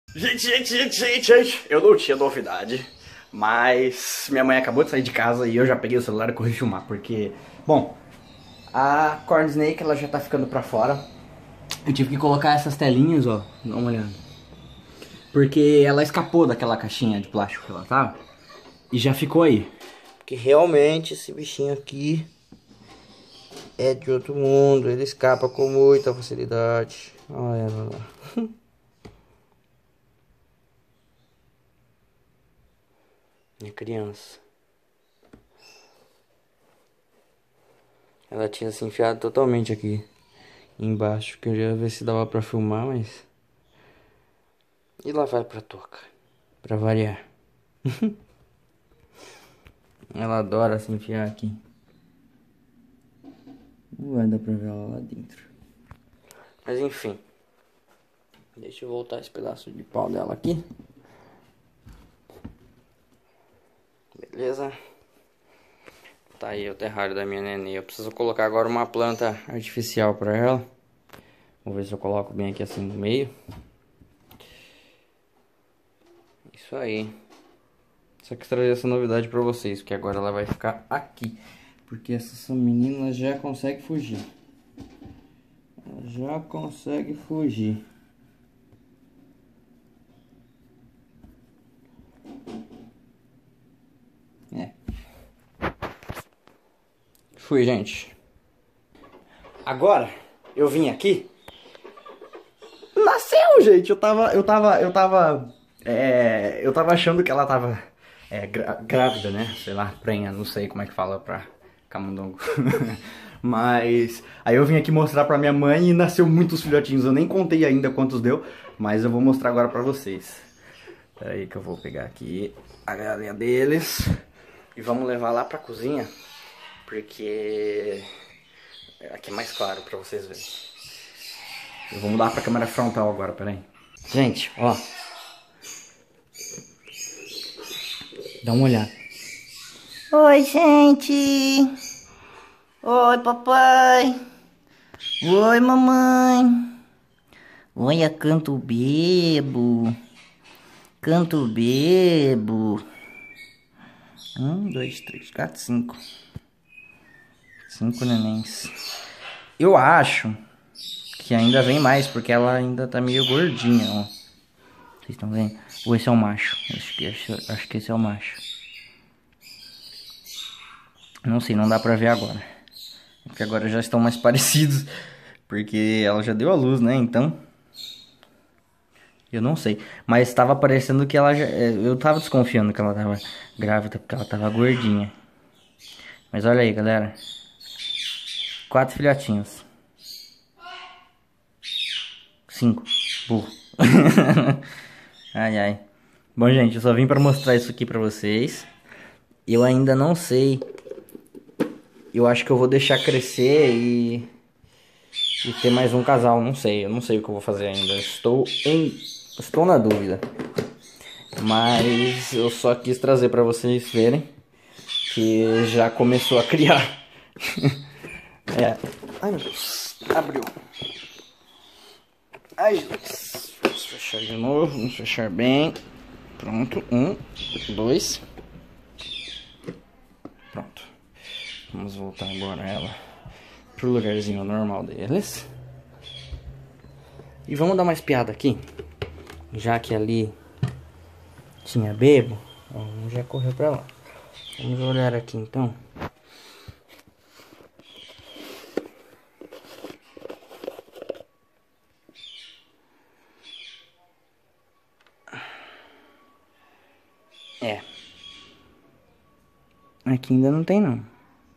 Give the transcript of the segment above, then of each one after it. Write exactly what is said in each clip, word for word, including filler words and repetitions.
Gente, gente, gente, gente, gente, eu não tinha novidade, mas minha mãe acabou de sair de casa e eu já peguei o celular e corri filmar, porque, bom, a Corn Snake ela já tá ficando pra fora. Eu tive que colocar essas telinhas, ó, dá uma olhada, porque ela escapou daquela caixinha de plástico que ela tava e já ficou aí. Porque realmente esse bichinho aqui é de outro mundo, ele escapa com muita facilidade. Olha ela lá. Minha criança. Ela tinha se enfiado totalmente aqui embaixo. Queria ver se dava pra filmar, mas... E lá vai pra toca. Pra variar. Ela adora se enfiar aqui. Não vai dar pra ver ela lá dentro. Mas enfim. Deixa eu voltar esse pedaço de pau dela aqui. Beleza. Tá aí o terrário da minha neném. Eu preciso colocar agora uma planta artificial pra ela. Vou ver se eu coloco bem aqui assim no meio. Isso aí. Só que trazer essa novidade pra vocês, porque agora ela vai ficar aqui. Porque essa menina já consegue fugir. Ela já consegue fugir. É. Fui, gente. Agora, eu vim aqui. Nasceu, gente. Eu tava, eu tava, eu tava, é, eu tava achando que ela tava é, grávida, né? Sei lá, prenha, não sei como é que fala pra camundongo. Mas aí eu vim aqui mostrar pra minha mãe e nasceu muitos filhotinhos. Eu nem contei ainda quantos deu, mas eu vou mostrar agora pra vocês. Pera aí que eu vou pegar aqui a galinha deles e vamos levar lá pra cozinha, porque aqui é mais claro pra vocês verem. Eu vou mudar pra câmera frontal agora, pera aí. Gente, ó. Dá uma olhada. Oi, gente. Oi, papai. Oi, mamãe. Olha, canto bebo. Canto bebo. Um, dois, três, quatro, cinco. Cinco nenéns. Eu acho que ainda vem mais, porque ela ainda tá meio gordinha, ó. Vocês estão vendo? Ou esse é o macho? Acho que, acho, acho que esse é o macho. Não sei, não dá pra ver agora. Porque agora já estão mais parecidos. Porque ela já deu a luz, né? Então... eu não sei. Mas tava parecendo que ela já... eu tava desconfiando que ela tava grávida, porque ela tava gordinha. Mas olha aí, galera. Quatro filhotinhos. Cinco. Burro. Ai, ai. Bom, gente, eu só vim pra mostrar isso aqui pra vocês. Eu ainda não sei. Eu acho que eu vou deixar crescer e... e ter mais um casal. Não sei, eu não sei o que eu vou fazer ainda. Estou em... estou na dúvida. Mas eu só quis trazer pra vocês verem que já começou a criar. É. Ai, meu Deus. Abriu. Ai, Jesus. Vamos fechar de novo. Vamos fechar bem. Pronto. Um, dois. Pronto. Vamos voltar agora ela pro lugarzinho normal deles. E vamos dar uma espiada aqui. Já que ali tinha bebo. Ó, um já correu pra lá. Vamos olhar aqui então. É. Aqui ainda não tem não.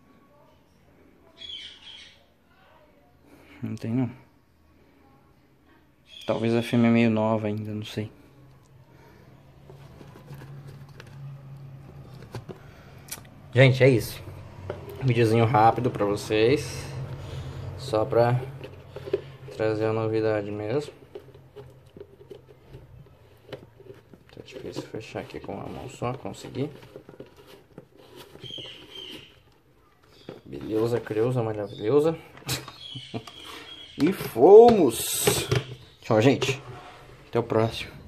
Não tem não. Talvez a fêmea é meio nova ainda, não sei. Gente, é isso. Um videozinho rápido pra vocês. Só pra trazer a novidade mesmo. Tá difícil fechar aqui com uma mão só, consegui. Beleza, creusa, maravilhosa. E fomos! Tchau, gente. Até o próximo.